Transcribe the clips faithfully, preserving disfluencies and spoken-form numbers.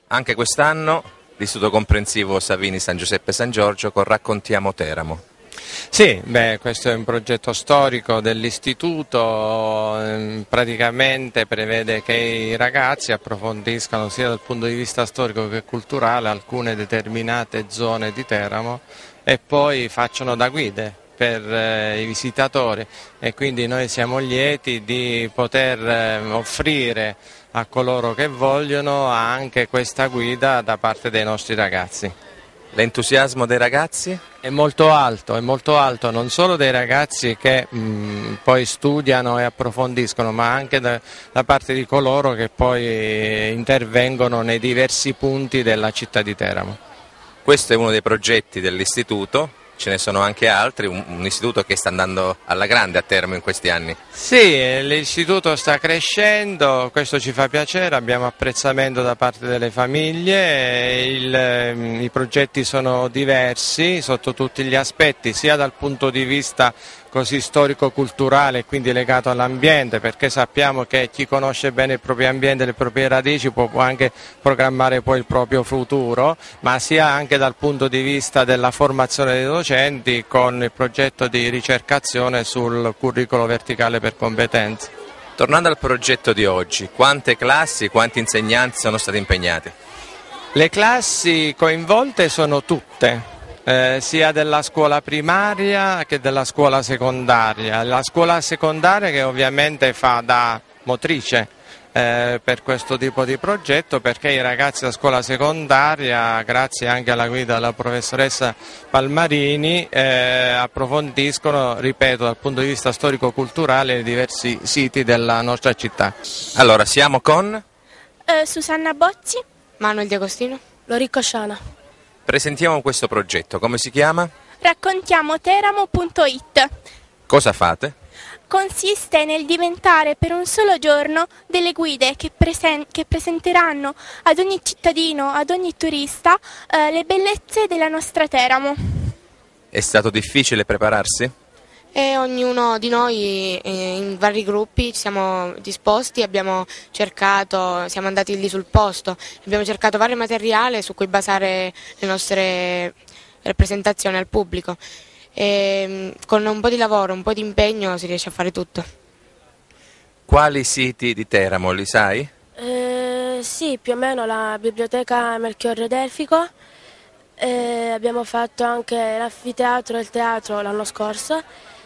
Anche quest'anno l'Istituto Comprensivo Savini San Giuseppe San Giorgio con Raccontiamo Teramo. Sì, beh, questo è un progetto storico dell'istituto, praticamente prevede che i ragazzi approfondiscano sia dal punto di vista storico che culturale alcune determinate zone di Teramo e poi facciano da guide per eh, i visitatori, e quindi noi siamo lieti di poter eh, offrire a coloro che vogliono anche questa guida da parte dei nostri ragazzi. L'entusiasmo dei ragazzi? È molto alto, è molto alto non solo dei ragazzi che mh, poi studiano e approfondiscono, ma anche da, da parte di coloro che poi intervengono nei diversi punti della città di Teramo. Questo è uno dei progetti dell'istituto. Ce ne sono anche altri, un, un istituto che sta andando alla grande a Teramo in questi anni. Sì, l'istituto sta crescendo, questo ci fa piacere, abbiamo apprezzamento da parte delle famiglie, il, i progetti sono diversi sotto tutti gli aspetti, sia dal punto di vista così storico-culturale, quindi legato all'ambiente, perché sappiamo che chi conosce bene il proprio ambiente e le proprie radici può, può anche programmare poi il proprio futuro, ma sia anche dal punto di vista della formazione dei docenti con il progetto di ricercazione sul curricolo verticale per competenze. Tornando al progetto di oggi, quante classi, quanti insegnanti sono stati impegnati? Le classi coinvolte sono tutte. Eh, sia della scuola primaria che della scuola secondaria. La scuola secondaria che ovviamente fa da motrice eh, per questo tipo di progetto, perché i ragazzi della scuola secondaria, grazie anche alla guida della professoressa Palmarini, eh, approfondiscono, ripeto, dal punto di vista storico-culturale i diversi siti della nostra città. Allora, siamo con? Eh, Susanna Bozzi, Manuel Di Agostino, Lorico Sciana. Presentiamo questo progetto, come si chiama? Raccontiamo Teramo punto it. Cosa fate? Consiste nel diventare per un solo giorno delle guide che, presen- che presenteranno ad ogni cittadino, ad ogni turista, eh, le bellezze della nostra Teramo. È stato difficile prepararsi? e ognuno di noi eh, in vari gruppi ci siamo disposti, abbiamo cercato, siamo andati lì sul posto, abbiamo cercato vario materiale su cui basare le nostre rappresentazioni al pubblico e con un po' di lavoro, un po' di impegno si riesce a fare tutto. Quali siti di Teramo li sai? Eh, sì, più o meno la biblioteca Melchiorre Delfico, eh, abbiamo fatto anche l'anfiteatro e il teatro l'anno scorso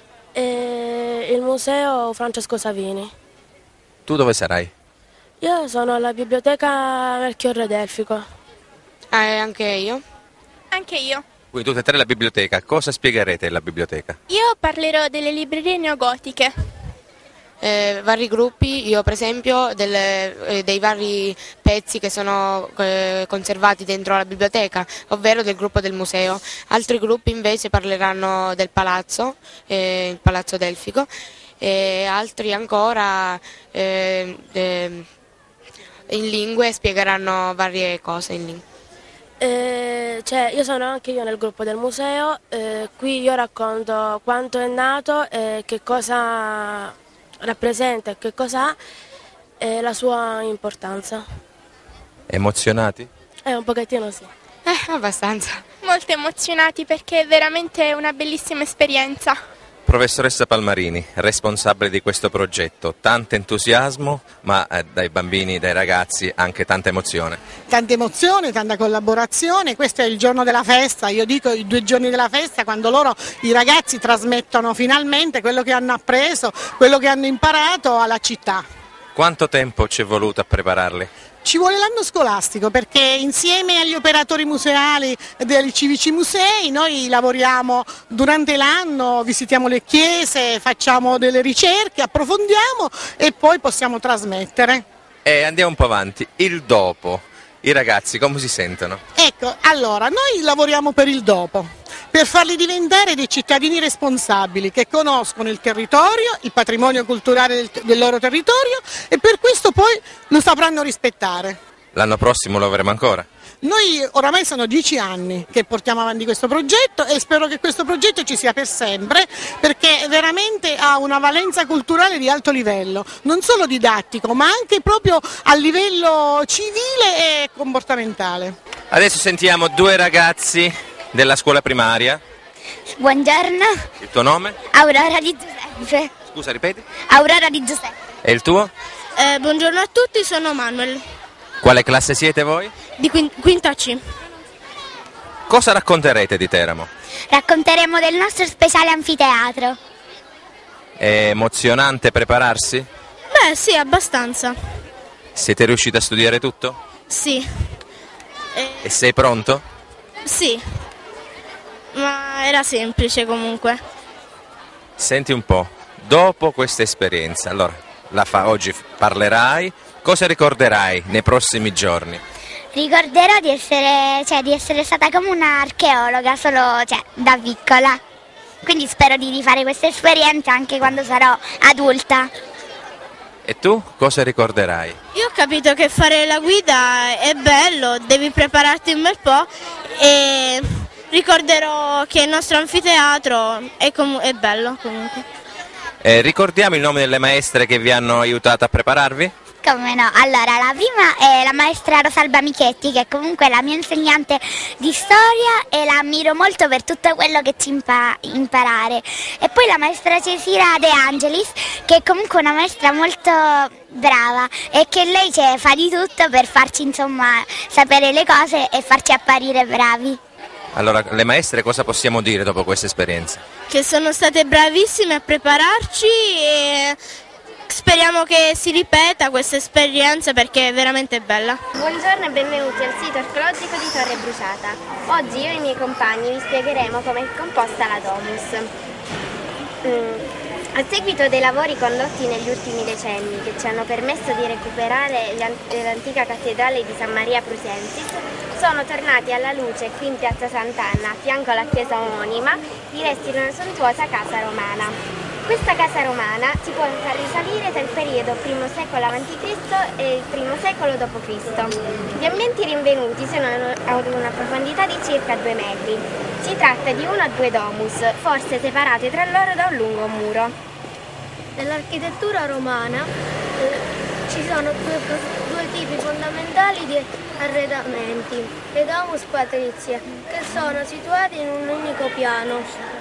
e il museo Francesco Savini. Tu dove sarai? Io sono alla biblioteca Melchiorre Delfico. Ah, e anche io? Anche io. Quindi tutte e tre la biblioteca, cosa spiegherete della biblioteca? Io parlerò delle librerie neogotiche. Eh, vari gruppi, io per esempio delle, eh, dei vari pezzi che sono eh, conservati dentro la biblioteca, ovvero del gruppo del museo. Altri gruppi invece parleranno del palazzo, eh, il palazzo Delfico, e altri ancora eh, eh, in lingue spiegheranno varie cose in lingue. Eh, cioè, io sono anche io nel gruppo del museo, eh, qui io racconto quanto è nato e che cosa rappresenta e che cosa ha e la sua importanza. Emozionati? Eh, un pochettino sì. Eh, abbastanza. Molto emozionati perché è veramente una bellissima esperienza. Professoressa Palmarini, responsabile di questo progetto, tanto entusiasmo, ma eh, dai bambini, dai ragazzi anche tanta emozione. Tanta emozione, tanta collaborazione, questo è il giorno della festa, io dico i due giorni della festa quando loro, i ragazzi, trasmettono finalmente quello che hanno appreso, quello che hanno imparato alla città. Quanto tempo ci è voluto a prepararli? Ci vuole l'anno scolastico perché insieme agli operatori museali dei civici musei noi lavoriamo durante l'anno, visitiamo le chiese, facciamo delle ricerche, approfondiamo e poi possiamo trasmettere. E andiamo un po' avanti, il dopo, i ragazzi come si sentono? Ecco, allora noi lavoriamo per il dopo, per farli diventare dei cittadini responsabili che conoscono il territorio, il patrimonio culturale del, del loro territorio e per questo poi lo sapranno rispettare. L'anno prossimo lo avremo ancora? Noi oramai sono dieci anni che portiamo avanti questo progetto e spero che questo progetto ci sia per sempre, perché veramente ha una valenza culturale di alto livello, non solo didattico ma anche proprio a livello civile e comportamentale. Adesso sentiamo due ragazzi della scuola primaria. Buongiorno. Il tuo nome? Aurora Di Giuseppe. Scusa, ripeti? Aurora Di Giuseppe. E il tuo? Eh, buongiorno a tutti, sono Manuel, Quale classe siete voi? di quinta C. Cosa racconterete di Teramo? Racconteremo del nostro speciale anfiteatro. È emozionante prepararsi? Beh, sì, abbastanza. Siete riusciti a studiare tutto? Sì. Eh, E sei pronto? sì. Ma era semplice comunque. Senti un po', dopo questa esperienza, allora, la fa, oggi parlerai, cosa ricorderai nei prossimi giorni? Ricorderò di essere, cioè, di essere stata come un'archeologa solo cioè, da piccola. Quindi spero di rifare questa esperienza anche quando sarò adulta. E tu cosa ricorderai? Io ho capito che fare la guida è bello, devi prepararti un bel po' e ricorderò che il nostro anfiteatro è, com- è bello comunque. Eh, ricordiamo il nome delle maestre che vi hanno aiutato a prepararvi? Come no? Allora, la prima è la maestra Rosalba Michetti, che è comunque la mia insegnante di storia e la ammiro molto per tutto quello che ci impa- imparare. E poi la maestra Cesira De Angelis, che è comunque una maestra molto brava e che lei cioè, fa di tutto per farci insomma sapere le cose e farci apparire bravi. Allora, le maestre cosa possiamo dire dopo questa esperienza? Che sono state bravissime a prepararci e speriamo che si ripeta questa esperienza perché è veramente bella. Buongiorno e benvenuti al sito archeologico di Torre Bruciata. Oggi io e i miei compagni vi spiegheremo come è composta la domus. Mm. A seguito dei lavori condotti negli ultimi decenni che ci hanno permesso di recuperare l'antica cattedrale di San Maria Prusensis, sono tornati alla luce qui in piazza Sant'Anna, a fianco alla chiesa omonima, i resti di una sontuosa casa romana. Questa casa romana si può far risalire dal periodo primo secolo avanti Cristo e il primo secolo dopo Cristo. Gli ambienti rinvenuti sono ad una profondità di circa due metri. Si tratta di uno o due domus, forse separate tra loro da un lungo muro. Nell'architettura romana eh, ci sono due, due tipi fondamentali di arredamenti, le domus patrizie, che sono situati in un unico piano,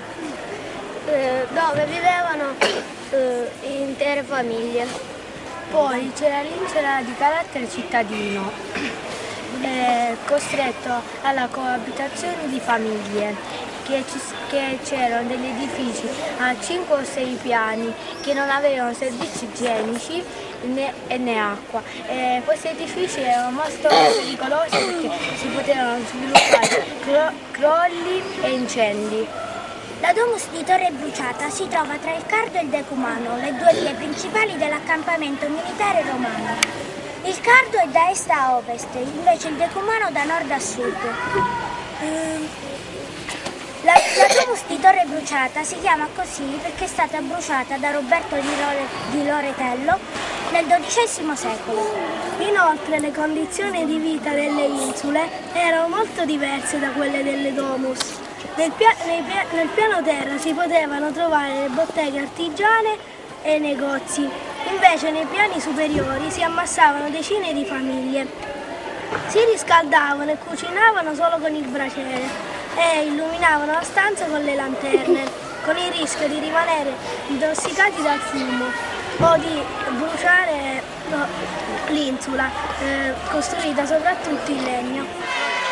eh, dove vivevano eh, intere famiglie. Poi c'era l'insula di carattere cittadino, eh, costretto alla coabitazione di famiglie, che, ci, che c'erano degli edifici a cinque o sei piani che non avevano servizi igienici né, e né acqua. E questi edifici erano molto pericolosi perché si potevano sviluppare cro, crolli e incendi. La domus di Torre Bruciata si trova tra il Cardo e il Decumano, le due vie principali dell'accampamento militare romano. Il Cardo è da est a ovest, invece il Decumano da nord a sud. La, la domus di Torre Bruciata si chiama così perché è stata bruciata da Roberto di, Lore, di Loretello nel dodicesimo secolo. Inoltre le condizioni di vita delle insule erano molto diverse da quelle delle domus. Nel, pia- pia- nel piano terra si potevano trovare le botteghe artigiane e negozi, invece nei piani superiori si ammassavano decine di famiglie. Si riscaldavano e cucinavano solo con il braciere e illuminavano la stanza con le lanterne, con il rischio di rimanere intossicati dal fumo o di bruciare no, l'insula, eh, costruita soprattutto in legno.